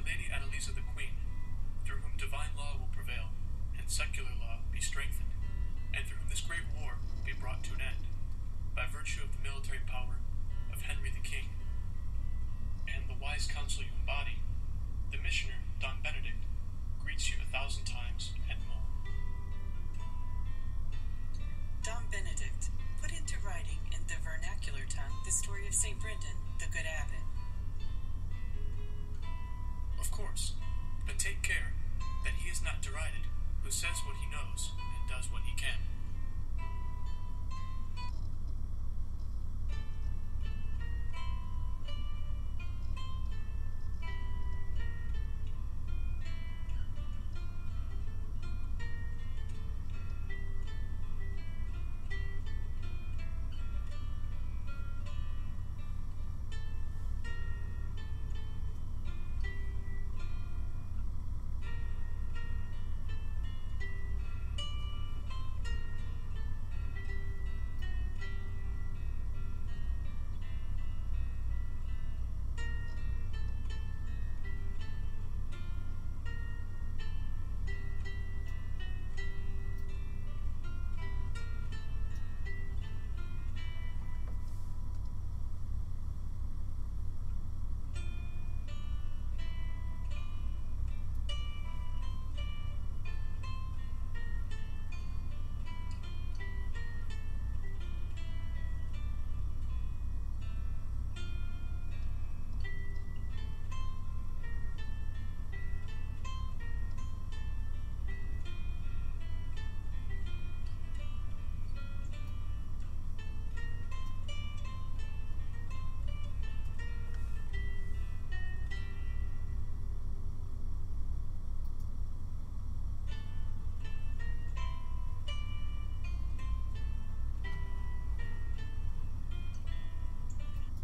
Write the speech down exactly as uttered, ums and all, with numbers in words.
Lady Adeliza the Queen, through whom divine law will prevail, and secular law be strengthened, and through whom this great war will be brought to an end, by virtue of the military power of Henry the King, and the wise counsel you embody, the missioner, Don Benedict, greets you a thousand times and more. Don Benedict, put into writing in the vernacular tongue the story of Saint Brendan, the good abbot. Of course, but take care that he is not derided, who says what he knows and does what he can.